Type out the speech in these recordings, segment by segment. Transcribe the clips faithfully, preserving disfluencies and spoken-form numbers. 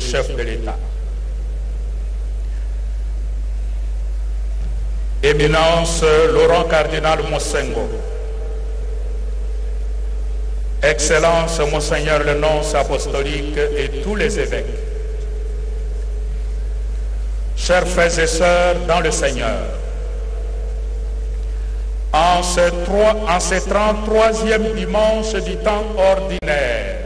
chefs de l'État. Éminence Laurent Cardinal Monsengo, Excellence Monseigneur le nonce apostolique et tous les évêques, chers frères et sœurs dans le Seigneur, en ce, en ce trente-troisième dimanche du temps ordinaire,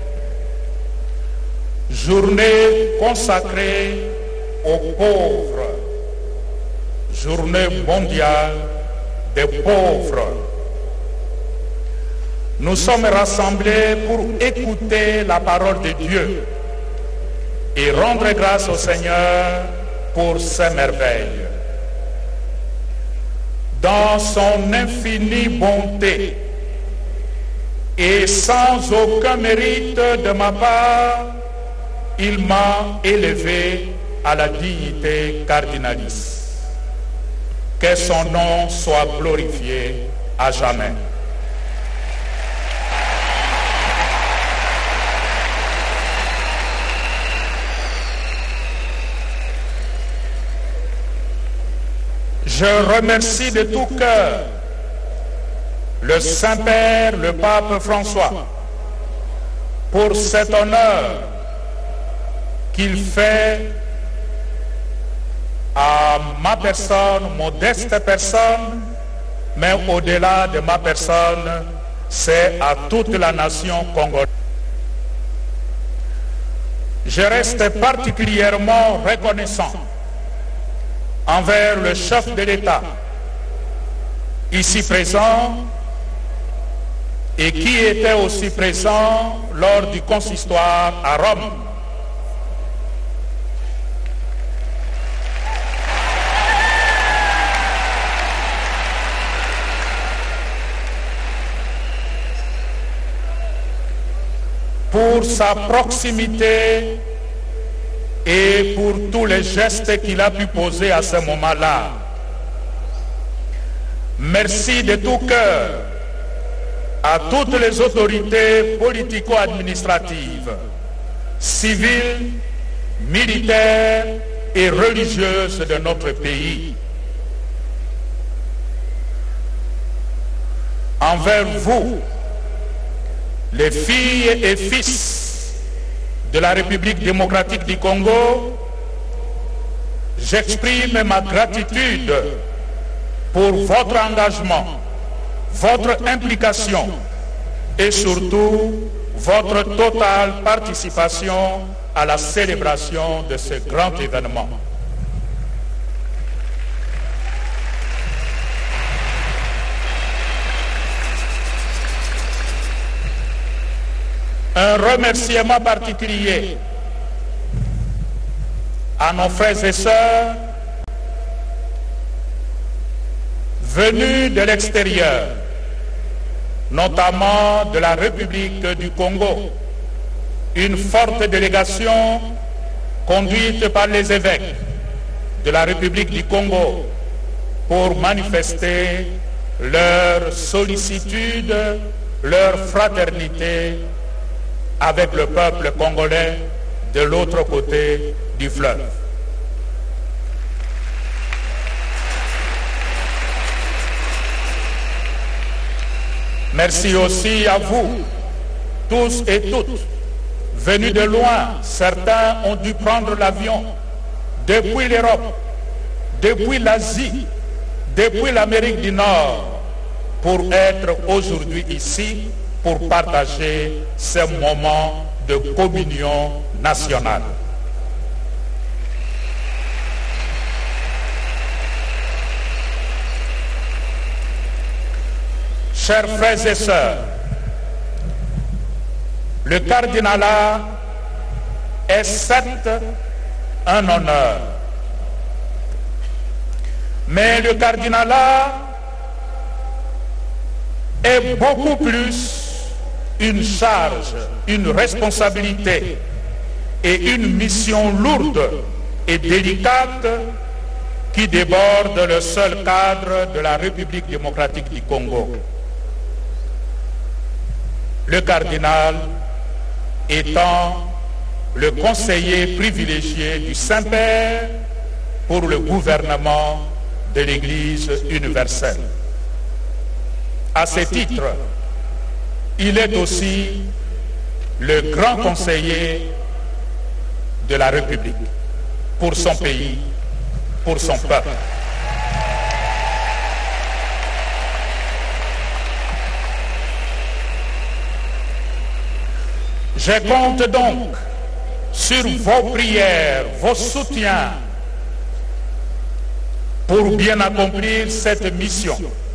journée consacrée aux pauvres, journée mondiale des pauvres, nous sommes rassemblés pour écouter la parole de Dieu et rendre grâce au Seigneur pour ses merveilles. Dans son infinie bonté et sans aucun mérite de ma part, il m'a élevé à la dignité cardinalice. Que son nom soit glorifié à jamais. Je remercie de tout cœur le Saint-Père, le Pape François, pour cet honneur qu'il fait à ma personne, modeste personne, mais au-delà de ma personne, c'est à toute la nation congolaise. Je reste particulièrement reconnaissant envers le chef de l'État, ici présent, et qui était aussi présent lors du consistoire à Rome. Pour sa proximité et pour tous les gestes qu'il a pu poser à ce moment-là. Merci de tout cœur à toutes les autorités politico-administratives, civiles, militaires et religieuses de notre pays. Envers vous, les filles et fils de la République démocratique du Congo, j'exprime ma gratitude pour votre engagement, votre implication et surtout votre totale participation à la célébration de ce grand événement. Un remerciement particulier à nos frères et sœurs venus de l'extérieur, notamment de la République du Congo, une forte délégation conduite par les évêques de la République du Congo pour manifester leur sollicitude, leur fraternité avec le peuple congolais de l'autre côté du fleuve. Merci aussi à vous, tous et toutes, venus de loin. Certains ont dû prendre l'avion depuis l'Europe, depuis l'Asie, depuis l'Amérique du Nord, pour être aujourd'hui ici, pour partager ce moment de communion nationale. Chers frères et sœurs, le cardinalat est certes un honneur, mais le cardinalat est beaucoup plus une charge, une responsabilité et une mission lourde et délicate qui déborde le seul cadre de la République démocratique du Congo. Le cardinal étant le conseiller privilégié du Saint-Père pour le gouvernement de l'Église universelle. À ce titre, il est aussi le grand conseiller de la République pour son pays, pour son peuple. Je compte donc sur vos prières, vos soutiens pour bien accomplir cette mission.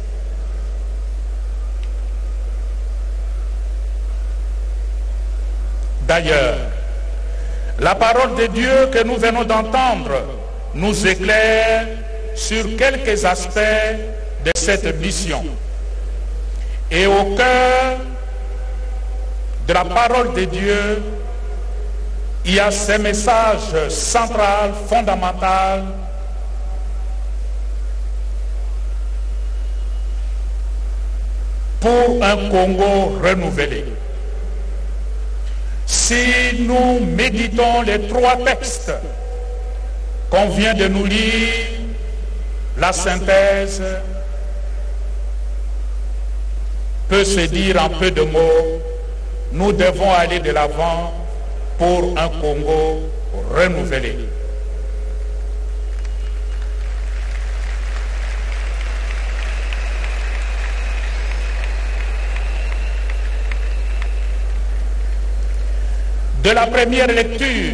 D'ailleurs, la parole de Dieu que nous venons d'entendre nous éclaire sur quelques aspects de cette mission. Et au cœur de la parole de Dieu, il y a ce message central, fondamental, pour un Congo renouvelé. Si nous méditons les trois textes qu'on vient de nous lire, la synthèse peut se dire en peu de mots: nous devons aller de l'avant pour un Congo renouvelé. De la première lecture,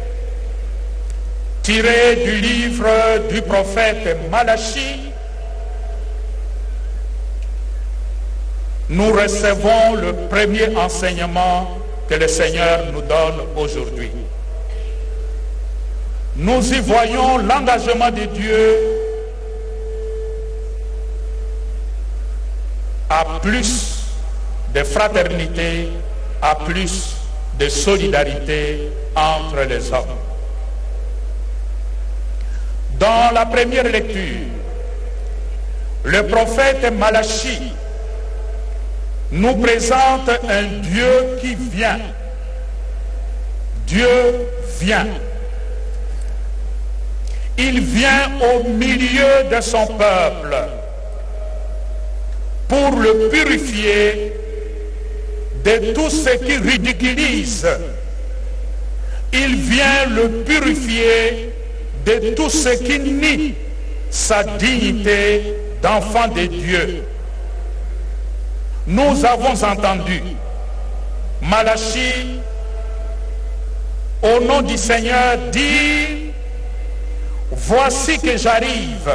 tirée du livre du prophète Malachie, nous recevons le premier enseignement que le Seigneur nous donne aujourd'hui. Nous y voyons l'engagement de Dieu à plus de fraternité, à plus de solidarité entre les hommes. Dans la première lecture, le prophète Malachie nous présente un Dieu qui vient. Dieu vient. Il vient au milieu de son peuple pour le purifier de tout ce qui ridiculise. Il vient le purifier de tout ce qui nie sa dignité d'enfant de Dieu. Nous avons entendu Malachie, au nom du Seigneur, dire: voici que j'arrive.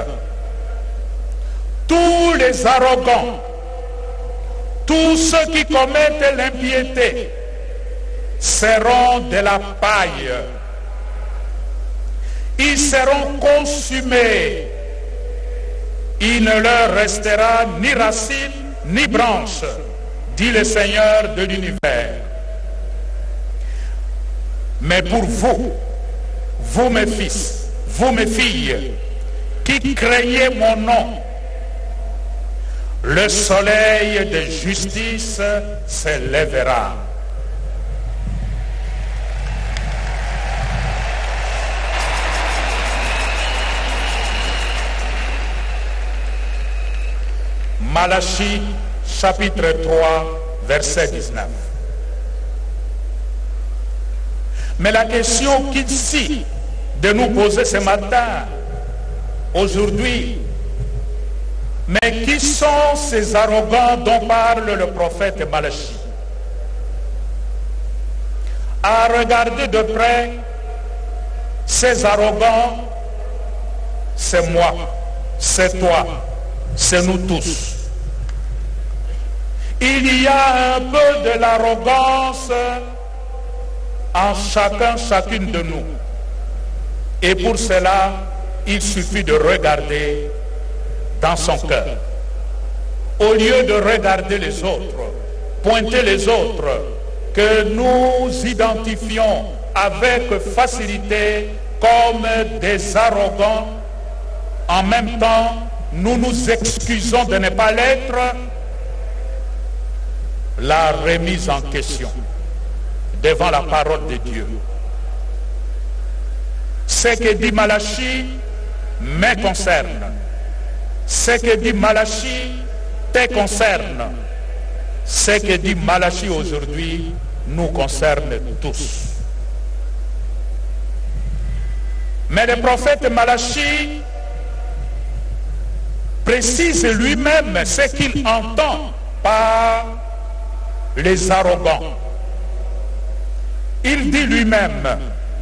Tous les arrogants, tous ceux qui commettent l'impiété seront de la paille. Ils seront consumés. Il ne leur restera ni racine ni branche, dit le Seigneur de l'univers. Mais pour vous, vous mes fils, vous mes filles, qui craignez mon nom, le soleil de justice se lèvera. Malachie, chapitre trois, verset dix-neuf. Mais la question qu'il s'agit de nous poser ce matin, aujourd'hui, mais qui sont ces arrogants dont parle le prophète Malachie? À regarder de près, ces arrogants, c'est moi, c'est toi, c'est nous tous. Il y a un peu de l'arrogance en chacun, chacune de nous. Et pour cela, il suffit de regarder dans son cœur. Au lieu de regarder les autres, pointer les autres, que nous identifions avec facilité comme des arrogants, en même temps, nous nous excusons de ne pas l'être. La remise en question devant la parole de Dieu, Ce que dit Malachie me concerne. Ce que dit Malachie te concerne. Ce que dit Malachie aujourd'hui nous concerne tous. Mais le prophète Malachie précise lui-même ce qu'il entend par les arrogants. Il dit lui-même,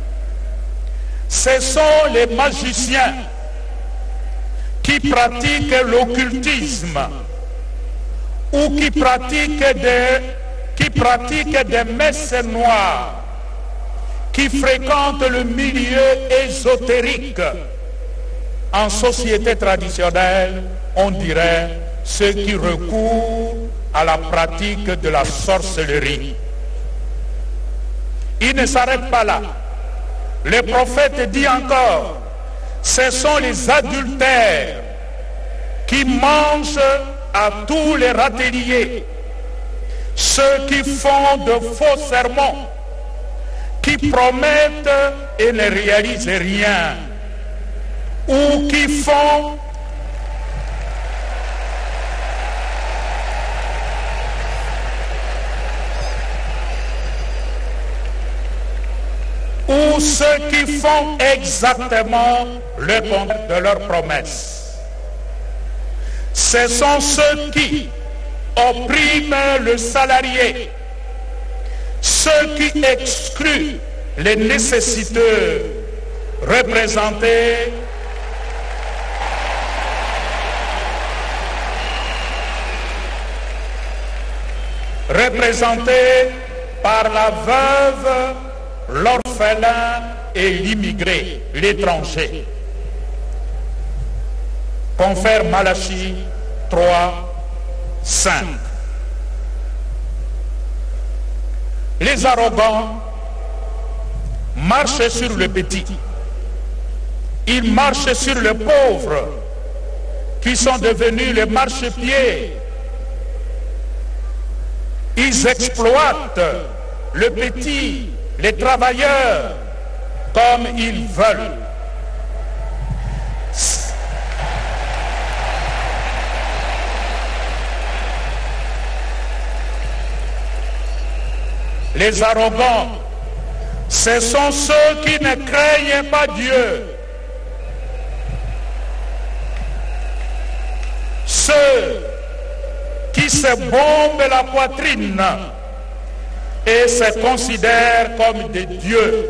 ce sont les magiciens qui pratiquent l'occultisme ou qui pratiquent des, qui pratiquent des messes noires, qui fréquentent le milieu ésotérique. En société traditionnelle, on dirait ceux qui recourent à la pratique de la sorcellerie. Il ne s'arrête pas là. Le prophète dit encore, ce sont les adultères qui mangent à tous les râteliers, ceux qui font de faux sermons, qui promettent et ne réalisent rien, ou qui font ou ceux qui font exactement le contraire de leurs promesses. Ce sont ceux qui oppriment le salarié, ceux qui excluent les nécessiteux représentés représentés par la veuve, l'orphelin et l'immigré, l'étranger. Confère Malachie trois, cinq. Les arrogants marchent sur le petit. Ils marchent sur les pauvres qui sont devenus les marchepieds. Ils exploitent le petit, les travailleurs, comme ils veulent. Les arrogants, ce sont ceux qui ne craignent pas Dieu. Ceux qui se bombent la poitrine et se considèrent comme des dieux.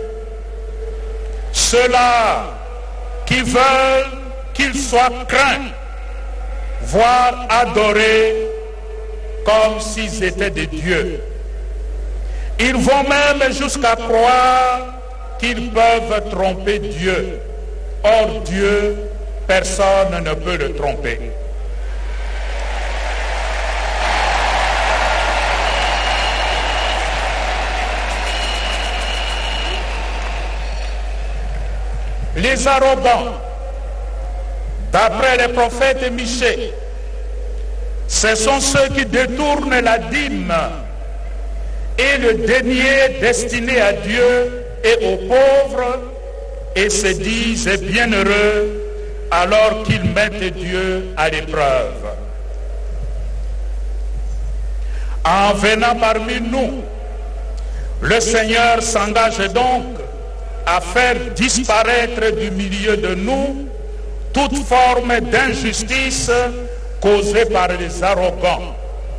Ceux-là qui veulent qu'ils soient craints, voire adorés comme s'ils étaient des dieux. Ils vont même jusqu'à croire qu'ils peuvent tromper Dieu. Or Dieu, personne ne peut le tromper. Les arrogants, d'après le prophète Michée, ce sont ceux qui détournent la dîme et le denier destiné à Dieu et aux pauvres et se disent bienheureux alors qu'ils mettent Dieu à l'épreuve. En venant parmi nous, le Seigneur s'engage donc à faire disparaître du milieu de nous toute forme d'injustice causée par les arrogants.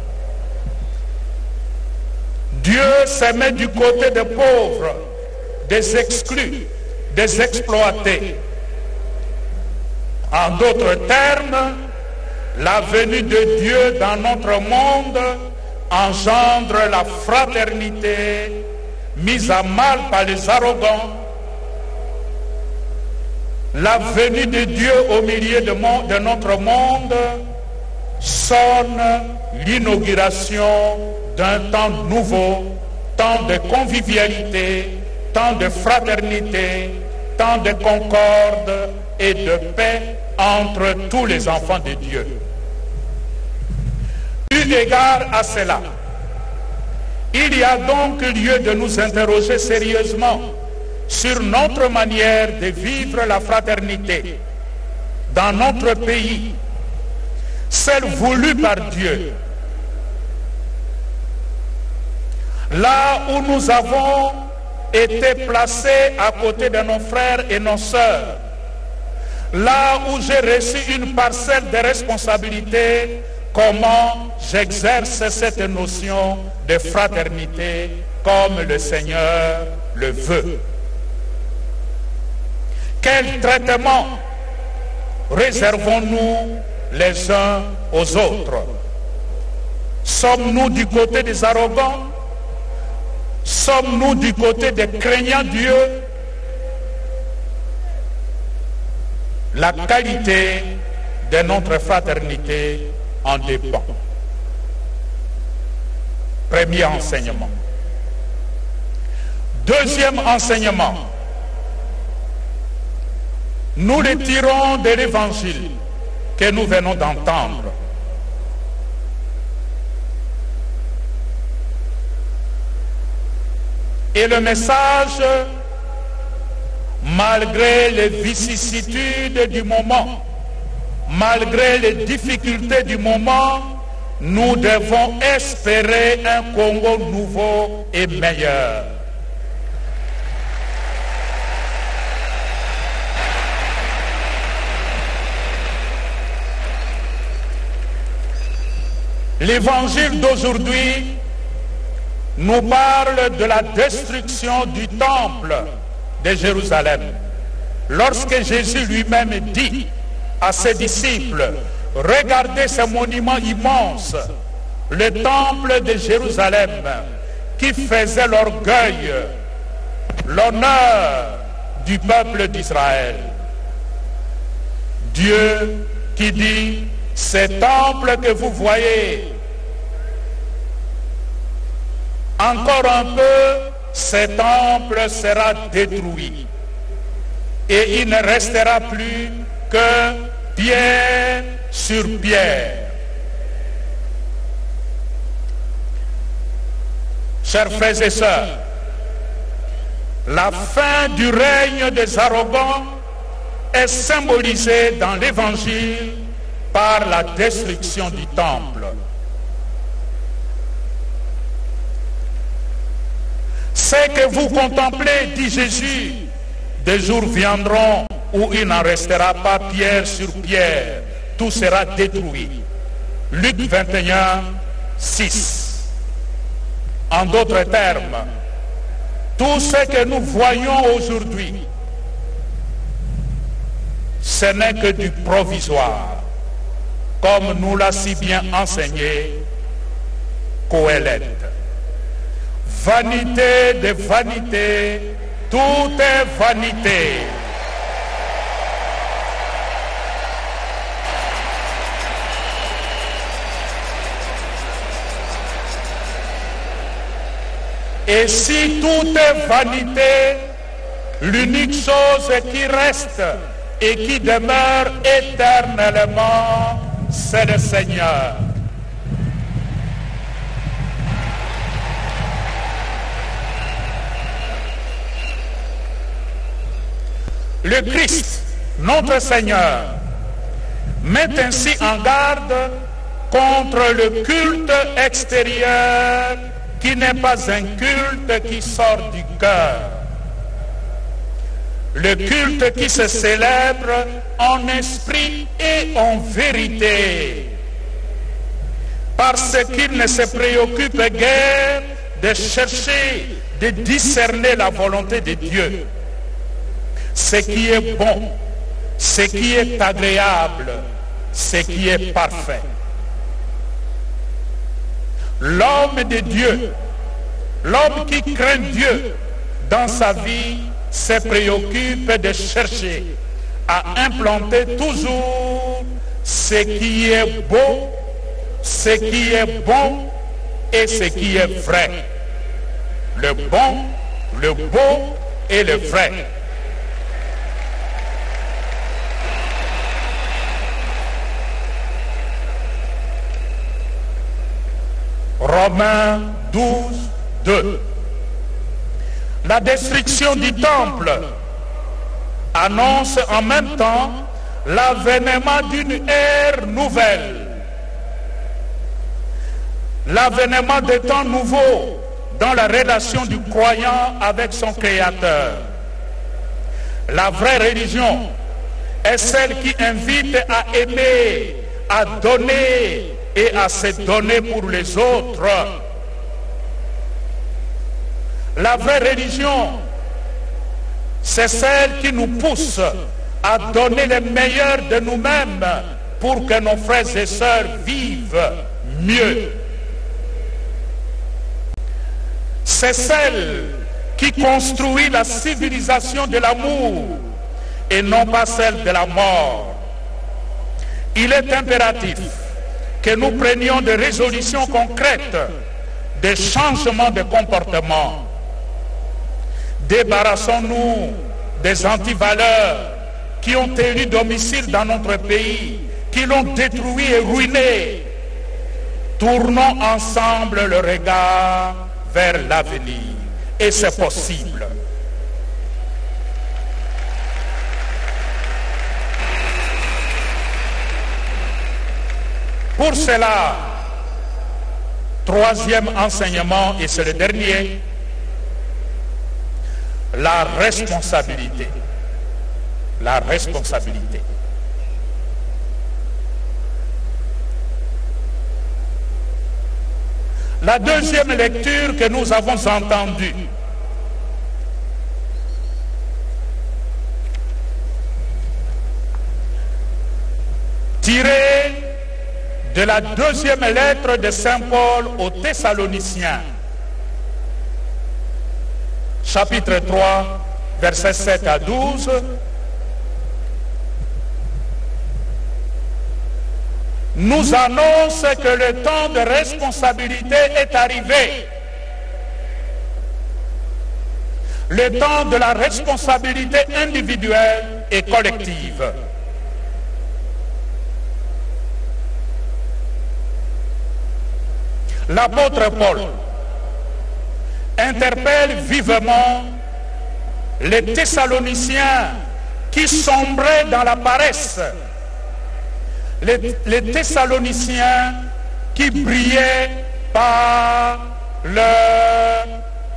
Dieu se met du côté des pauvres, des exclus, des exploités. En d'autres termes, la venue de Dieu dans notre monde engendre la fraternité mise à mal par les arrogants. La venue de Dieu au milieu de, mon, de notre monde sonne l'inauguration d'un temps nouveau, temps de convivialité, temps de fraternité, temps de concorde et de paix entre tous les enfants de Dieu. Eu égard à cela, il y a donc lieu de nous interroger sérieusement sur notre manière de vivre la fraternité dans notre pays, celle voulue par Dieu. Là où nous avons été placés à côté de nos frères et nos sœurs, là où j'ai reçu une parcelle de responsabilité, comment j'exerce cette notion de fraternité comme le Seigneur le veut. Quel traitement réservons-nous les uns aux autres? Sommes-nous du côté des arrogants? Sommes-nous du côté des craignants Dieu? La qualité de notre fraternité en dépend. Premier enseignement. Deuxième enseignement. Nous le tirons de l'évangile que nous venons d'entendre. Et le message, malgré les vicissitudes du moment, malgré les difficultés du moment, nous devons espérer un Congo nouveau et meilleur. L'évangile d'aujourd'hui nous parle de la destruction du temple de Jérusalem. Lorsque Jésus lui-même dit à ses disciples, regardez ce monument immense, le temple de Jérusalem, qui faisait l'orgueil, l'honneur du peuple d'Israël. Dieu qui dit, ce temple que vous voyez, encore un peu, ce temple sera détruit. Et il ne restera plus que pierre sur pierre. Chers frères et sœurs, la fin du règne des arrogants est symbolisée dans l'Évangile par la destruction du temple. Ce que vous contemplez, dit Jésus, des jours viendront où il n'en restera pas pierre sur pierre, tout sera détruit. Luc vingt et un, six. En d'autres termes, tout ce que nous voyons aujourd'hui, ce n'est que du provisoire, comme nous l'a si bien enseigné Coëlette. Vanité de vanité, tout est vanité. Et si tout est vanité, l'unique chose qui reste et qui demeure éternellement, c'est le Seigneur. Le Christ, notre Seigneur, met ainsi en garde contre le culte extérieur qui n'est pas un culte qui sort du cœur. Le culte qui se célèbre en esprit et en vérité, parce qu'il ne se préoccupe guère de chercher, de discerner la volonté de Dieu. Ce qui est bon, ce qui est agréable, ce qui est parfait. L'homme de Dieu, l'homme qui craint Dieu dans sa vie, se préoccupe de chercher à implanter toujours ce qui est beau, ce qui est bon et ce qui est vrai. Le bon, le beau et le vrai. Romains douze, deux. La destruction du temple annonce en même temps l'avènement d'une ère nouvelle, l'avènement des temps nouveaux dans la relation du croyant avec son Créateur. La vraie religion est celle qui invite à aimer, à donner et à se donner pour les autres. La vraie religion, c'est celle qui nous pousse à donner le meilleur de nous-mêmes pour que nos frères et sœurs vivent mieux. C'est celle qui construit la civilisation de l'amour et non pas celle de la mort. Il est impératif que nous prenions des résolutions concrètes, des changements de comportement. Débarrassons-nous des antivaleurs qui ont élu domicile dans notre pays, qui l'ont détruit et ruiné. Tournons ensemble le regard vers l'avenir. Et c'est possible. Pour cela, troisième enseignement, et c'est le dernier, la responsabilité. La responsabilité. La deuxième lecture que nous avons entendue tirée de la deuxième lettre de Saint Paul aux Thessaloniciens, chapitre trois, versets sept à douze, nous annonce que le temps de responsabilité est arrivé. Le temps de la responsabilité individuelle et collective. L'apôtre Paul interpelle vivement les Thessaloniciens qui sombraient dans la paresse, les, les Thessaloniciens qui brillaient par leur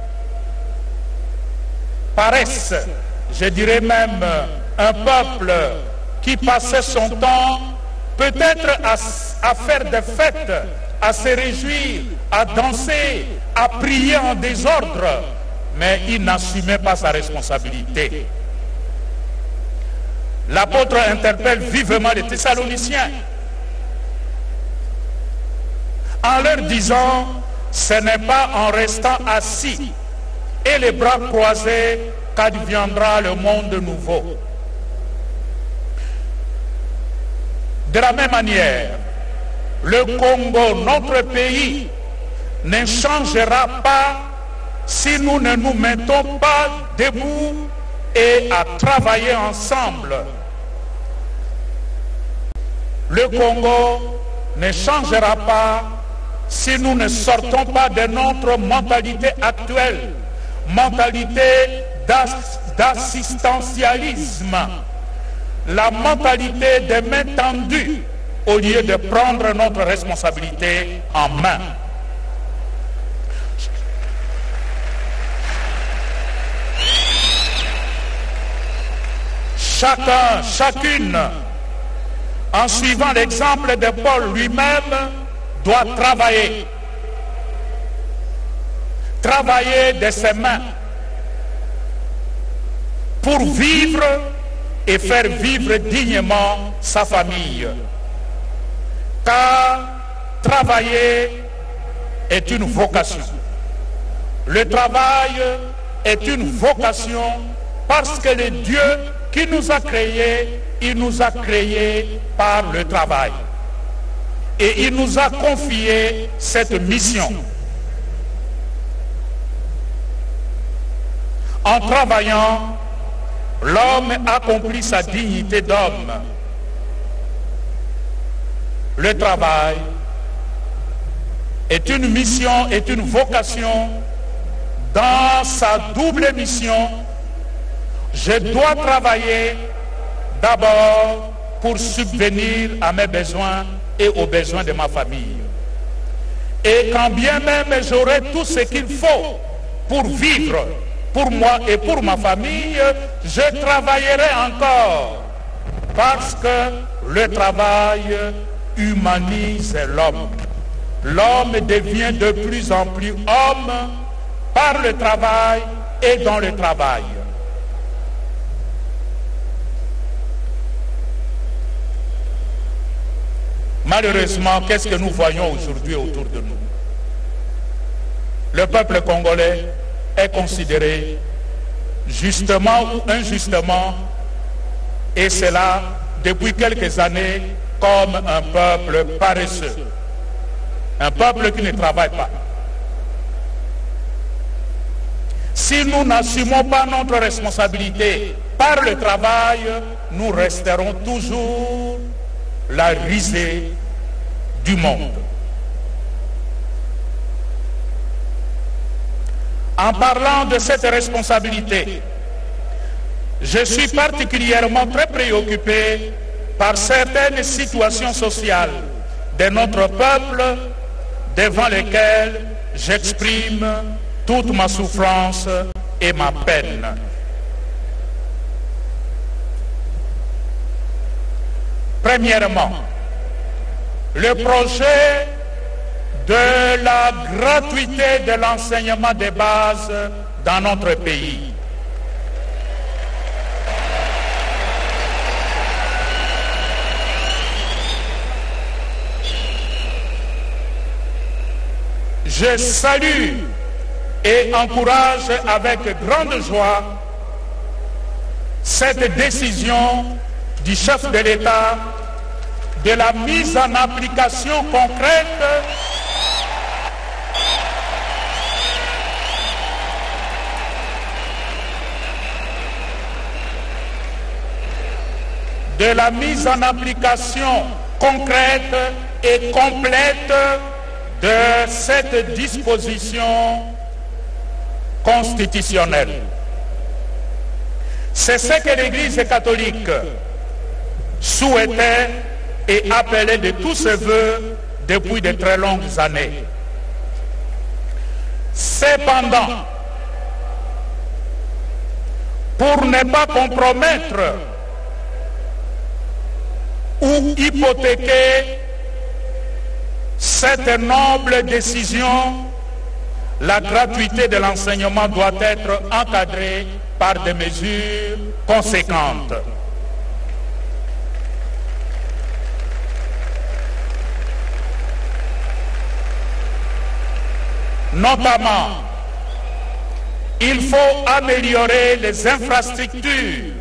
paresse, je dirais même un peuple qui passait son temps peut-être à, à faire des fêtes, à se réjouir, à danser, à prier en désordre, mais il n'assumait pas sa responsabilité. L'apôtre interpelle vivement les Thessaloniciens en leur disant: ce n'est pas en restant assis et les bras croisés qu'adviendra le monde nouveau. De la même manière, le Congo, notre pays, ne changera pas si nous ne nous mettons pas debout et à travailler ensemble. Le Congo ne changera pas si nous ne sortons pas de notre mentalité actuelle, mentalité d'assistantialisme, la mentalité des mains tendues, au lieu de prendre notre responsabilité en main. Chacun, chacune, en suivant l'exemple de Paul lui-même, doit travailler. Travailler de ses mains pour vivre et faire vivre dignement sa famille. Car travailler est une vocation. Le travail est une vocation parce que le Dieu qui nous a créés, il nous a créés par le travail. Et il nous a confié cette mission. En travaillant, l'homme accomplit sa dignité d'homme. Le travail est une mission, est une vocation dans sa double mission, je dois travailler d'abord pour subvenir à mes besoins et aux besoins de ma famille. Et quand bien même j'aurai tout ce qu'il faut pour vivre, pour moi et pour ma famille, je travaillerai encore, parce que le travail humanise l'homme. L'homme devient de plus en plus homme par le travail et dans le travail. Malheureusement, qu'est-ce que nous voyons aujourd'hui autour de nous? Le peuple congolais est considéré justement ou injustement, et cela depuis quelques années, comme un peuple paresseux, un peuple qui ne travaille pas. Si nous n'assumons pas notre responsabilité par le travail, nous resterons toujours la risée du monde. En parlant de cette responsabilité, je suis particulièrement très préoccupé par certaines situations sociales de notre peuple devant lesquelles j'exprime toute ma souffrance et ma peine. Premièrement, le projet de la gratuité de l'enseignement de base dans notre pays. Je salue et encourage avec grande joie cette décision du chef de l'État de la mise en application concrète de la mise en application concrète et complète de cette disposition constitutionnelle. C'est ce que l'Église catholique souhaitait et appelait de tous ses voeux depuis de très longues années. Cependant, pour ne pas compromettre ou hypothéquer cette noble décision, la gratuité de l'enseignement doit être encadrée par des mesures conséquentes. Notamment, il faut améliorer les infrastructures.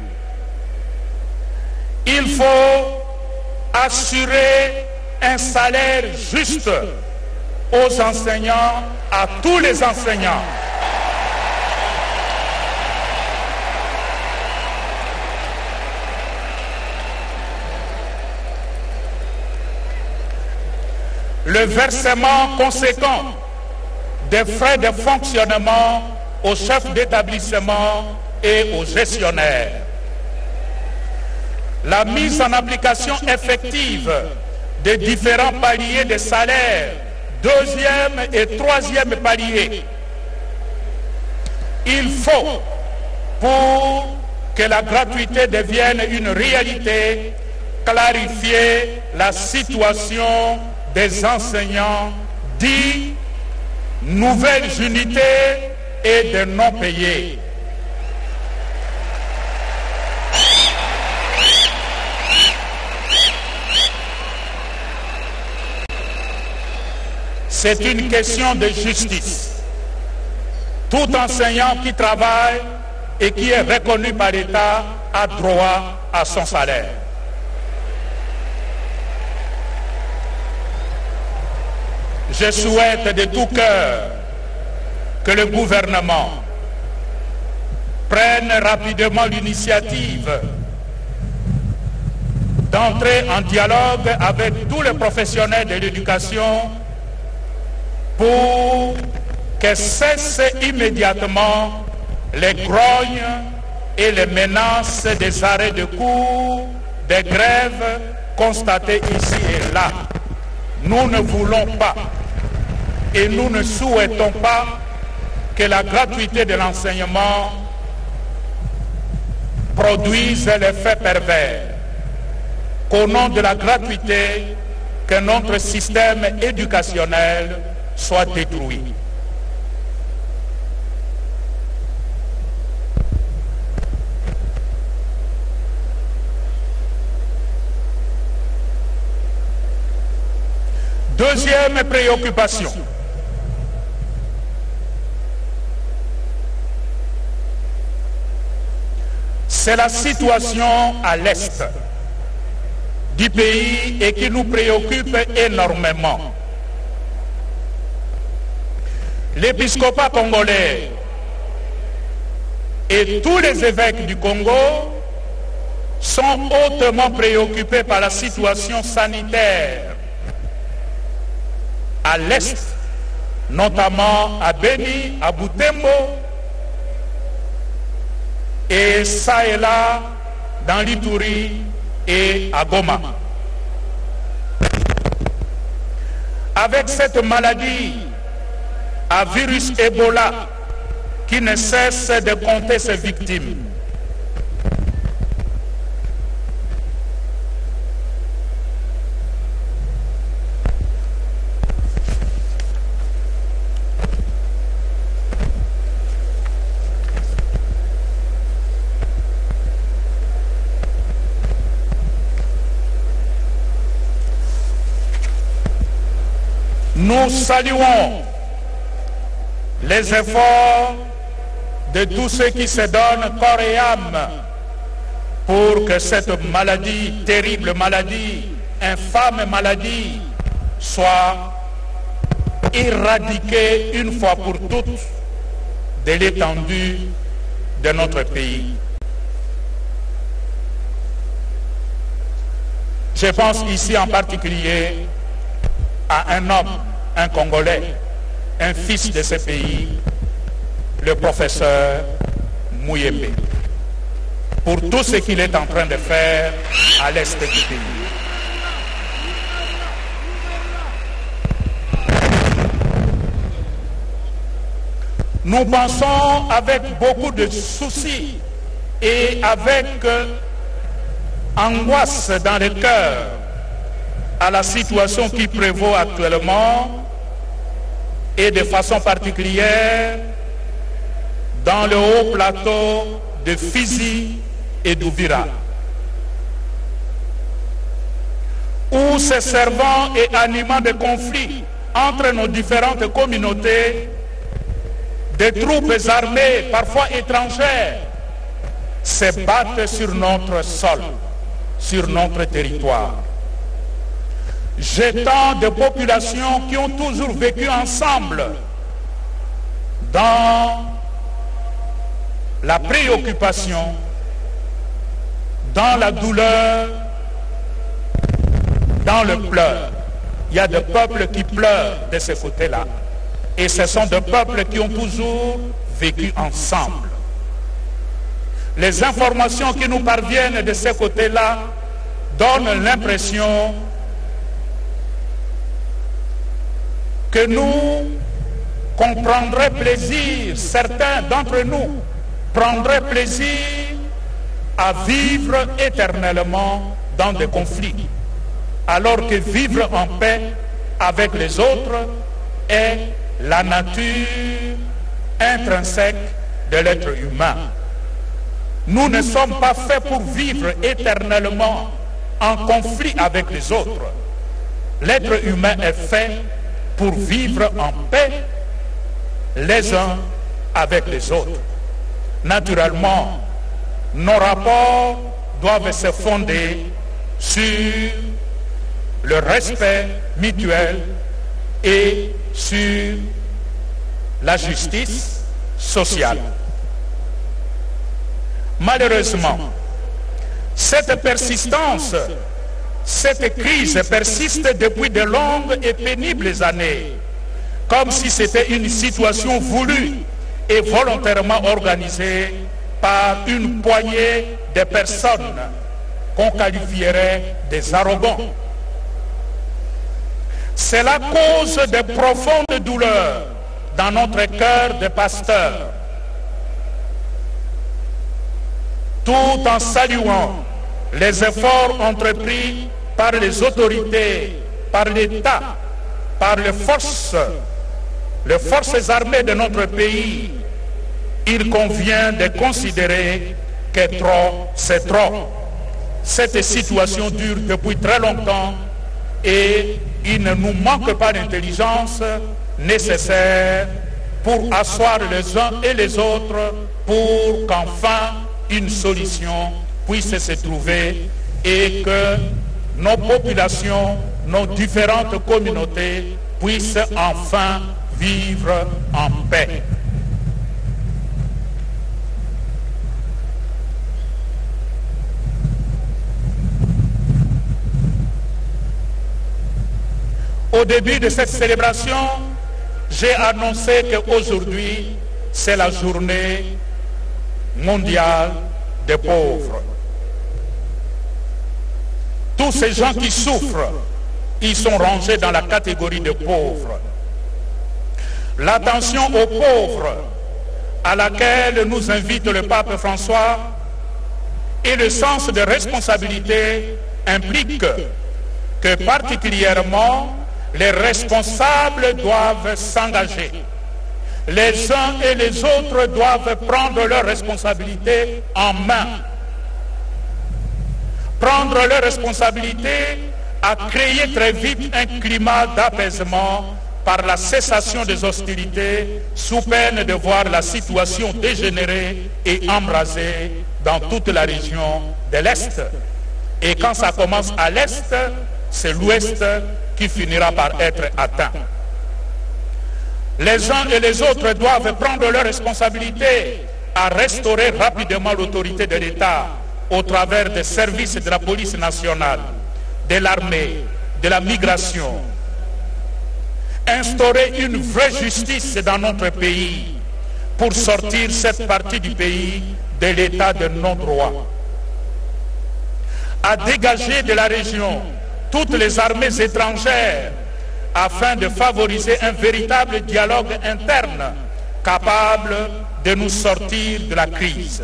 Il faut assurer un salaire juste aux enseignants, à tous les enseignants. Le versement conséquent des frais de fonctionnement aux chefs d'établissement et aux gestionnaires. La mise en application effective des différents paliers de salaire, deuxième et troisième palier. Il faut, pour que la gratuité devienne une réalité, clarifier la situation des enseignants dits nouvelles unités et de non payés. C'est une question de justice. Tout enseignant qui travaille et qui est reconnu par l'État a droit à son salaire. Je souhaite de tout cœur que le gouvernement prenne rapidement l'initiative d'entrer en dialogue avec tous les professionnels de l'éducation pour que cessent immédiatement les grognes et les menaces des arrêts de cours, des grèves constatées ici et là. Nous ne voulons pas et nous ne souhaitons pas que la gratuité de l'enseignement produise l'effet pervers, qu'au nom de la gratuité, que notre système éducationnel soit détruit. Deuxième préoccupation. C'est la situation à l'est du pays et qui nous préoccupe énormément. L'épiscopat congolais et tous les évêques du Congo sont hautement préoccupés par la situation sanitaire à l'est, notamment à Beni, à Butembo, et ça et là dans l'Ituri et à Goma. Avec cette maladie à virus Ebola qui ne cesse de compter ses victimes, nous saluons les efforts de tous ceux qui se donnent corps et âme pour que cette maladie, terrible maladie, infâme maladie, soit éradiquée une fois pour toutes de l'étendue de notre pays. Je pense ici en particulier à un homme, un Congolais, un fils de ce pays, le professeur Mouyembe, pour tout ce qu'il est en train de faire à l'est du pays. Nous pensons avec beaucoup de soucis et avec angoisse dans le cœur à la situation qui prévaut actuellement et de façon particulière dans le haut plateau de Fizi et d'Ouvira, où se servant et animant de conflits entre nos différentes communautés, des troupes armées, parfois étrangères, se battent sur notre sol, sur notre territoire, jetant des populations qui ont toujours vécu ensemble dans la préoccupation, dans la douleur, dans le pleur. Il y a des peuples qui pleurent de ce côté-là. Et ce sont des peuples qui ont toujours vécu ensemble. Les informations qui nous parviennent de ce côté-là donnent l'impression que nous qu'on prendrait plaisir, certains d'entre nous prendraient plaisir à vivre éternellement dans des conflits, alors que vivre en paix avec les autres est la nature intrinsèque de l'être humain. Nous ne sommes pas faits pour vivre éternellement en conflit avec les autres. L'être humain est fait pour vivre en paix les uns avec les autres. Naturellement, nos rapports doivent se fonder sur le respect mutuel et sur la justice sociale. Malheureusement, cette persistance, cette crise persiste depuis de longues et pénibles années, comme si c'était une situation voulue et volontairement organisée par une poignée de personnes qu'on qualifierait des arrogants. Cela cause de profondes douleurs dans notre cœur de pasteur, tout en saluant les efforts entrepris par les autorités, par l'État, par les forces, les forces armées de notre pays. Il convient de considérer que trop, c'est trop. Cette situation dure depuis très longtemps et il ne nous manque pas d'intelligence nécessaire pour asseoir les uns et les autres pour qu'enfin une solution puisse se trouver et que nos populations, nos différentes communautés puissent enfin vivre en paix. Au début de cette célébration, j'ai annoncé qu'aujourd'hui, c'est la journée mondiale des pauvres. Tous ces gens qui souffrent, ils sont rangés dans la catégorie de pauvres. L'attention aux pauvres à laquelle nous invite le pape François et le sens de responsabilité implique que particulièrement les responsables doivent s'engager. Les uns et les autres doivent prendre leurs responsabilités en main. Prendre leurs responsabilités à créer très vite un climat d'apaisement par la cessation des hostilités sous peine de voir la situation dégénérer et embraser dans toute la région de l'Est. Et quand ça commence à l'Est, c'est l'Ouest qui finira par être atteint. Les uns et les autres doivent prendre leurs responsabilités à restaurer rapidement l'autorité de l'État au travers des services de la police nationale, de l'armée, de la migration. Instaurer une vraie justice dans notre pays pour sortir cette partie du pays de l'état de non-droit. À dégager de la région toutes les armées étrangères afin de favoriser un véritable dialogue interne capable de nous sortir de la crise.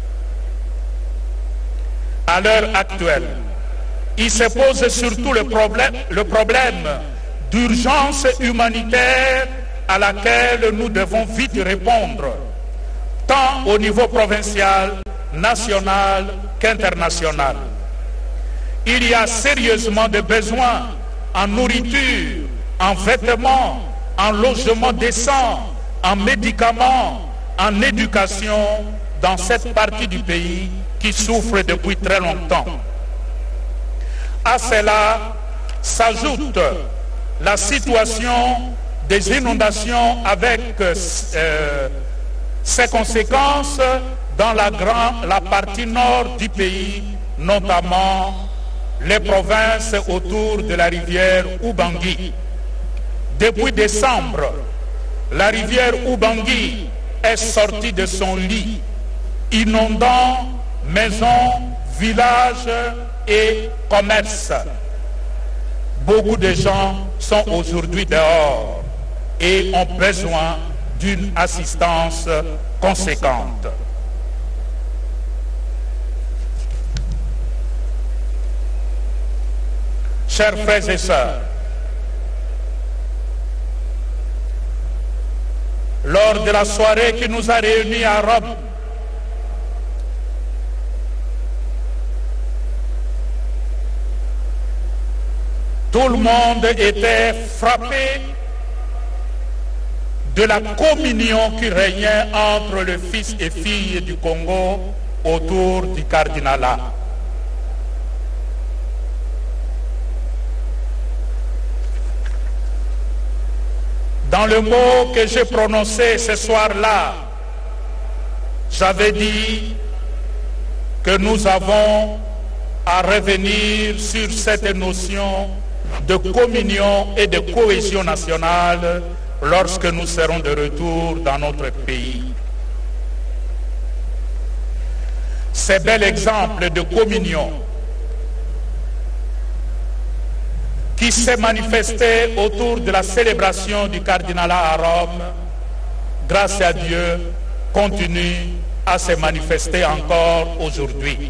À l'heure actuelle, il se pose surtout le problème, le problème d'urgence humanitaire à laquelle nous devons vite répondre, tant au niveau provincial, national qu'international. Il y a sérieusement des besoins en nourriture, en vêtements, en logement décent, en médicaments, en éducation dans cette partie du pays qui souffre depuis très longtemps. À cela s'ajoute la situation des inondations avec euh, ses conséquences dans la, grand, la partie nord du pays, notamment les provinces autour de la rivière Ubangui. Depuis décembre, la rivière Ubangui est sortie de son lit, inondant maisons, villages et commerces. Beaucoup de gens sont aujourd'hui dehors et ont besoin d'une assistance conséquente. Chers frères et sœurs, lors de la soirée qui nous a réunis à Rome, tout le monde était frappé de la communion qui régnait entre le fils et fille du Congo autour du cardinalat. Dans le mot que j'ai prononcé ce soir-là, j'avais dit que nous avons à revenir sur cette notion de communion et de cohésion nationale lorsque nous serons de retour dans notre pays. Ces bels exemples de communion qui s'est manifesté autour de la célébration du cardinalat à Rome, grâce à Dieu, continue à se manifester encore aujourd'hui.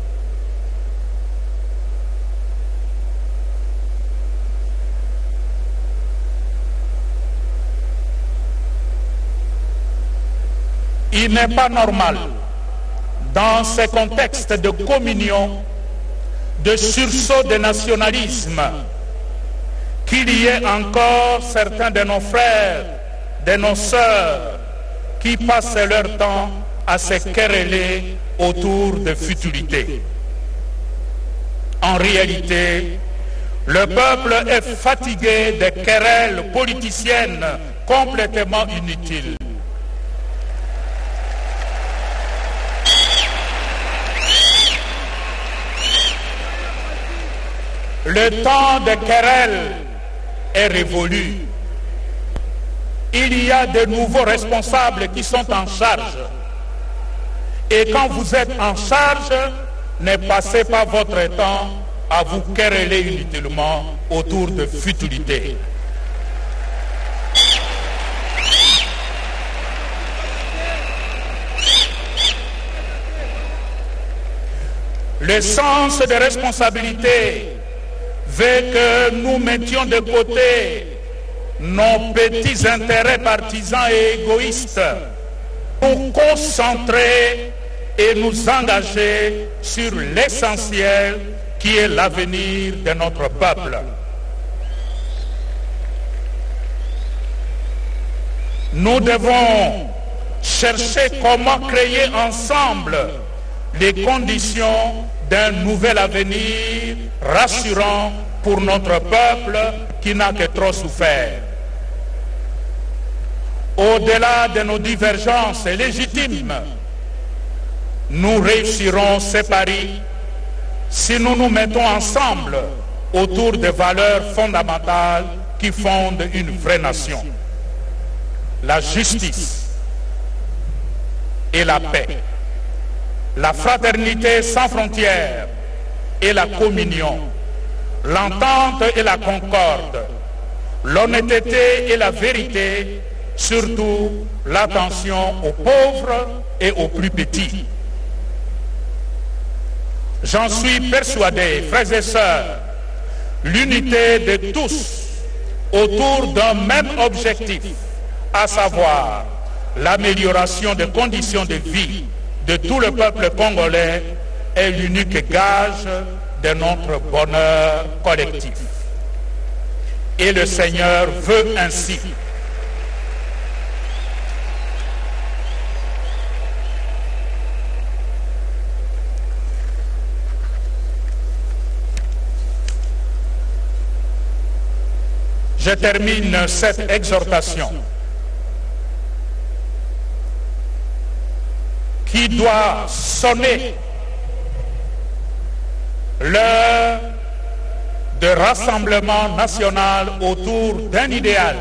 Il n'est pas normal, dans ces contextes de communion, de sursaut de nationalisme, qu'il y ait encore certains de nos frères, de nos sœurs, qui passent leur temps à se quereller autour de futilités. En réalité, le peuple est fatigué de querelles politiciennes complètement inutiles. Le temps de querelle est révolu. Il y a de nouveaux responsables qui sont en charge. Et quand vous êtes en charge, ne passez pas votre temps à vous quereller inutilement autour de futilités. Le sens de responsabilité veut que nous mettions de côté nos petits intérêts partisans et égoïstes, nous concentrer et nous engager sur l'essentiel qui est l'avenir de notre peuple. Nous devons chercher comment créer ensemble les conditions d'un nouvel avenir rassurant pour notre peuple qui n'a que trop souffert. Au-delà de nos divergences légitimes, nous réussirons ces paris si nous nous mettons ensemble autour des valeurs fondamentales qui fondent une vraie nation. La justice et la paix, la fraternité sans frontières et la communion, l'entente et la concorde, l'honnêteté et la vérité, surtout l'attention aux pauvres et aux plus petits. J'en suis persuadé, frères et sœurs, l'unité de tous autour d'un même objectif, à savoir l'amélioration des conditions de vie de tout le peuple congolais, est l'unique gage de notre bonheur collectif. Et le Seigneur veut ainsi. Je termine cette exhortation qui doit sonner l'heure de rassemblement national autour d'un idéal.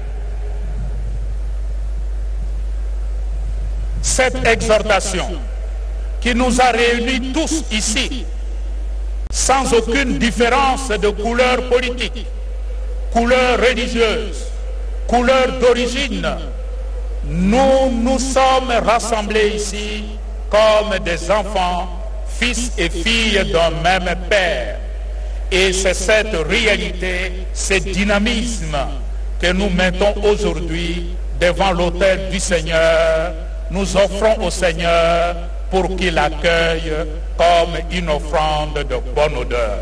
Cette exhortation qui nous a réunis tous ici, sans aucune différence de couleur politique, couleur religieuse, couleur d'origine, nous nous sommes rassemblés ici comme des enfants, fils et filles d'un même père. Et c'est cette réalité, ce dynamisme que nous mettons aujourd'hui devant l'autel du Seigneur. Nous offrons au Seigneur pour qu'il l'accueille comme une offrande de bonne odeur.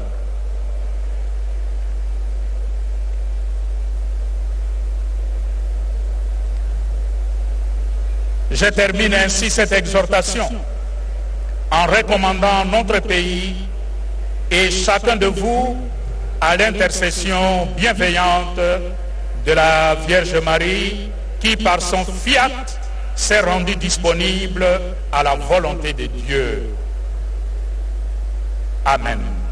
Je termine ainsi cette exhortation en recommandant notre pays et chacun de vous à l'intercession bienveillante de la Vierge Marie qui par son fiat s'est rendue disponible à la volonté de Dieu. Amen.